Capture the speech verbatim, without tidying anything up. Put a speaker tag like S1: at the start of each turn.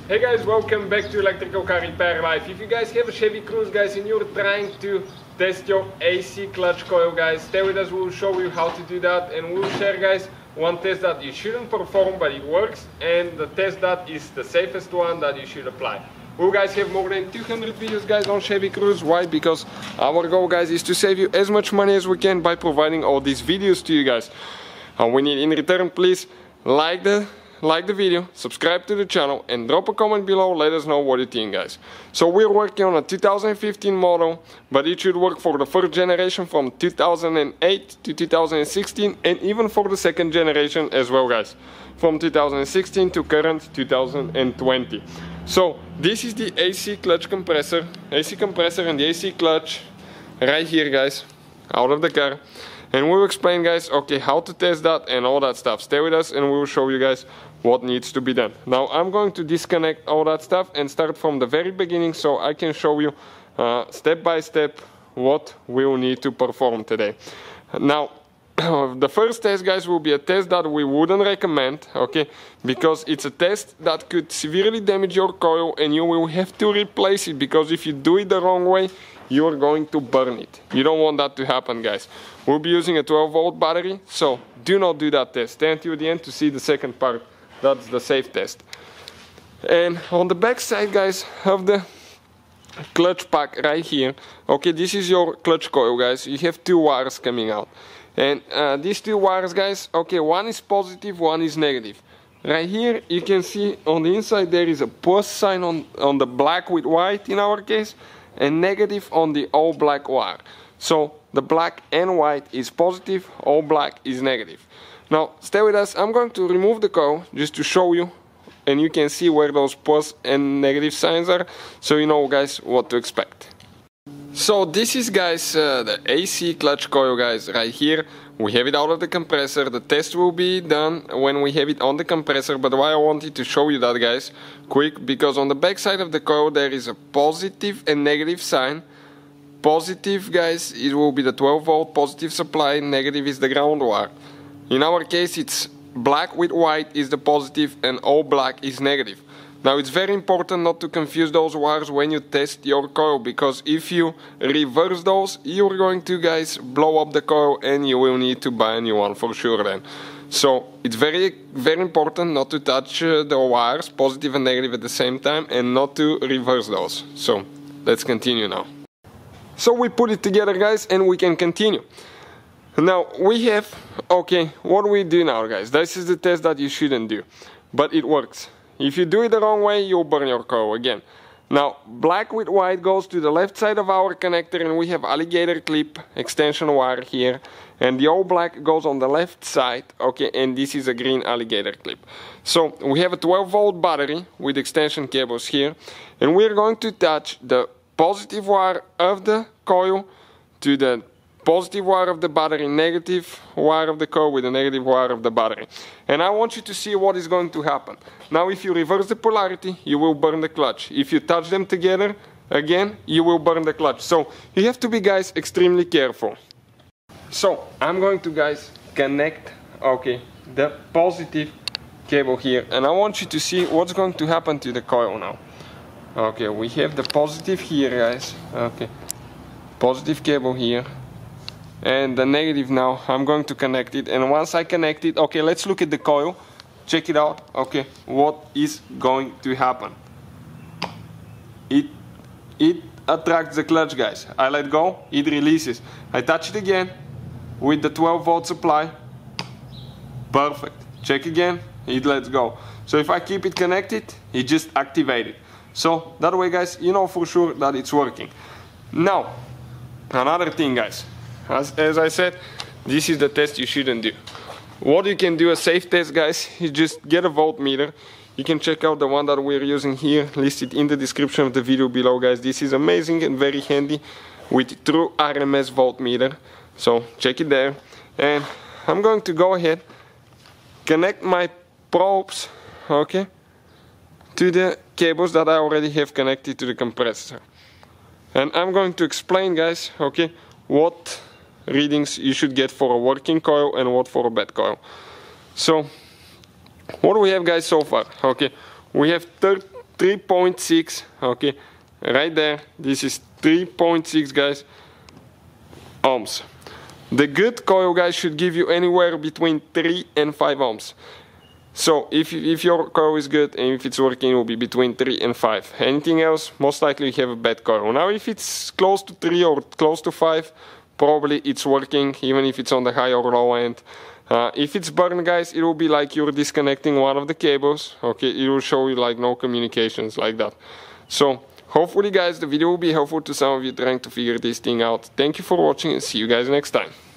S1: Hey guys, welcome back to Electrical Car Repair Life. If you guys have a Chevy Cruze, guys, and you're trying to test your A C clutch coil, guys, stay with us. We'll show you how to do that, and we'll share, guys, one test that you shouldn't perform but it works, and the test that is the safest one that you should apply. We'll guys have more than two hundred videos, guys, on Chevy Cruze. Why? Because our goal, guys, is to save you as much money as we can by providing all these videos to you guys. And we need in return, please like the like the video, subscribe to the channel, and drop a comment below. Let us know what you think, guys. So we're working on a two thousand fifteen model, but it should work for the first generation from two thousand eight to two thousand sixteen, and even for the second generation as well, guys, from two thousand sixteen to current two thousand twenty. So this is the A C clutch compressor, A C compressor and the A C clutch right here, guys, out of the car. And we'll explain, guys, okay, how to test that and all that stuff. Stay with us and we will show you guys what needs to be done. Now I'm going to disconnect all that stuff and start from the very beginning so I can show you uh, step by step what we'll need to perform today. Now the first test, guys, will be a test that we wouldn't recommend, okay, because it's a test that could severely damage your coil and you will have to replace it, because if you do it the wrong way, you are going to burn it. You don't want that to happen, guys. We'll be using a twelve volt battery, so do not do that test. Stay until the end to see the second part. That's the safe test. And on the back side, guys, of the clutch pack right here, okay, this is your clutch coil, guys. You have two wires coming out. And uh, these two wires, guys, okay, one is positive, one is negative. Right here, you can see on the inside there is a plus sign on, on the black with white in our case, and negative on the all black wire. So the black and white is positive, all black is negative. Now stay with us. I'm going to remove the coil just to show you, and you can see where those plus and negative signs are, so you know, guys, what to expect. So this is, guys, uh, the A C clutch coil, guys, right here. We have it out of the compressor. The test will be done when we have it on the compressor, but why I wanted to show you that, guys, quick, because on the back side of the coil there is a positive and negative sign. Positive, guys, it will be the twelve volt positive supply, negative is the ground wire. In our case it's black with white is the positive and all black is negative. Now it's very important not to confuse those wires when you test your coil, because if you reverse those, you're going to, guys, blow up the coil and you will need to buy a new one for sure then. So it's very very important not to touch uh, the wires, positive and negative at the same time, and not to reverse those. So let's continue now. So we put it together, guys, and we can continue. Now we have, okay, what do we do now, guys? This is the test that you shouldn't do, but it works. If you do it the wrong way, you'll burn your coil again. Now, black with white goes to the left side of our connector, and we have alligator clip extension wire here. And the all black goes on the left side, okay, and this is a green alligator clip. So we have a twelve volt battery with extension cables here, and we're going to attach the positive wire of the coil to the positive wire of the battery, negative wire of the coil with the negative wire of the battery. And I want you to see what is going to happen. Now if you reverse the polarity, you will burn the clutch. If you touch them together, again, you will burn the clutch. So you have to be, guys, extremely careful. So I'm going to, guys, connect, okay, the positive cable here, and I want you to see what's going to happen to the coil now. Okay, we have the positive here, guys, okay, positive cable here, and the negative now. I'm going to connect it, and once I connect it, okay, let's look at the coil, check it out. Okay, what is going to happen? It it attracts the clutch, guys. I let go, it releases. I touch it again with the twelve volt supply. Perfect. Check again, it lets go. So if I keep it connected, it just activated. So that way, guys, you know for sure that it's working. Now another thing, guys, as, as I said, this is the test you shouldn't do. What you can do, a safe test, guys, is just get a voltmeter. You can check out the one that we're using here, listed in the description of the video below, guys. This is amazing and very handy with true R M S voltmeter, so check it there. And I'm going to go ahead, connect my probes, okay, to the cables that I already have connected to the compressor. And I'm going to explain, guys, okay, what readings you should get for a working coil and what for a bad coil. So what do we have, guys, so far? Okay, we have three point six, okay, right there. This is three point six, guys, ohms. The good coil, guys, should give you anywhere between three and five ohms. So if, if your coil is good and if it's working, it will be between three and five. Anything else, most likely you have a bad coil. Now if it's close to three or close to five, probably it's working, even if it's on the high or low end. Uh, if it's burned, guys, it will be like you're disconnecting one of the cables. Okay, it will show you like no communications like that. So hopefully, guys, the video will be helpful to some of you trying to figure this thing out. Thank you for watching and see you guys next time.